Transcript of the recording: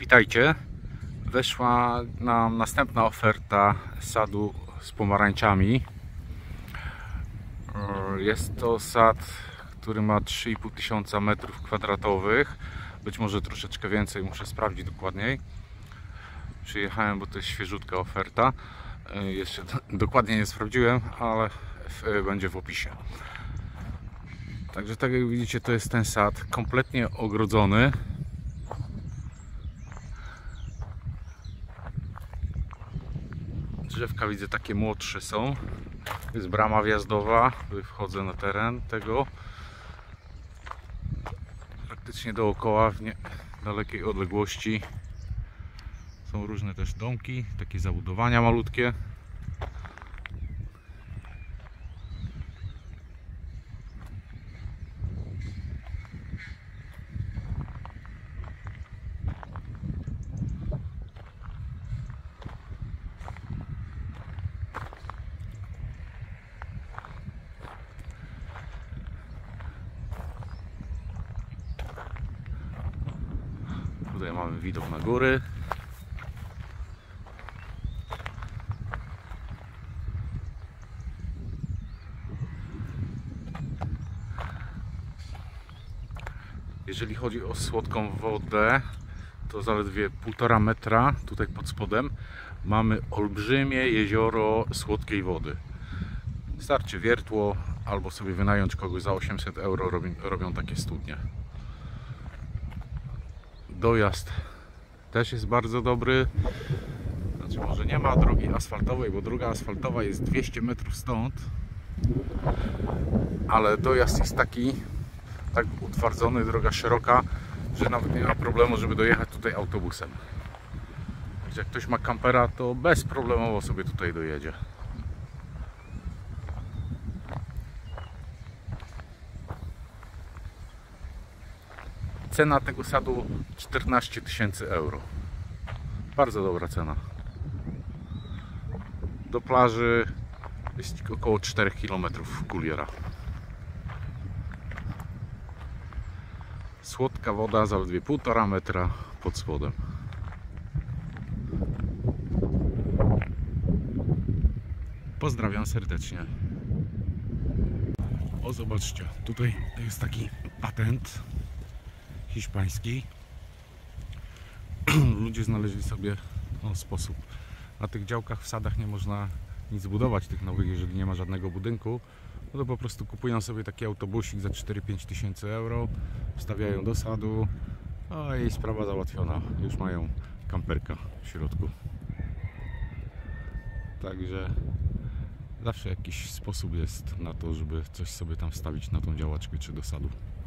Witajcie. Weszła nam następna oferta sadu z pomarańczami. Jest to sad, który ma 3500 m². Być może troszeczkę więcej, muszę sprawdzić dokładniej. Przyjechałem, bo to jest świeżutka oferta. Jeszcze dokładnie nie sprawdziłem, ale będzie w opisie. Także tak jak widzicie, to jest ten sad kompletnie ogrodzony. Drzewka widzę takie młodsze są. Jest brama wjazdowa. Wchodzę na teren tego. Praktycznie dookoła w dalekiej odległości są różne też domki, takie zabudowania malutkie. Tutaj mamy widok na góry. Jeżeli chodzi o słodką wodę, to zaledwie 1,5 metra tutaj pod spodem mamy olbrzymie jezioro słodkiej wody. Starczy wiertło albo sobie wynająć kogoś za 800 euro, robią takie studnie. Dojazd też jest bardzo dobry. Znaczy, może nie ma drogi asfaltowej, bo droga asfaltowa jest 200 metrów stąd, ale dojazd jest tak utwardzony, droga szeroka, że nawet nie ma problemu, żeby dojechać tutaj autobusem. Jak ktoś ma kampera, to bezproblemowo sobie tutaj dojedzie. Cena tego sadu 14 000 euro. Bardzo dobra cena. Do plaży jest około 4 km kuliera. Słodka woda, zaledwie 1,5 metra pod spodem. Pozdrawiam serdecznie. O, zobaczcie, tutaj jest taki patent hiszpański. Ludzie znaleźli sobie sposób. Na tych działkach w sadach nie można nic budować tych nowych, jeżeli nie ma żadnego budynku. No to po prostu kupują sobie taki autobusik za 4-5 tysięcy euro, wstawiają do sadu, no i sprawa załatwiona. Już mają kamperka w środku. Także zawsze jakiś sposób jest na to, żeby coś sobie tam wstawić na tą działaczkę czy do sadu.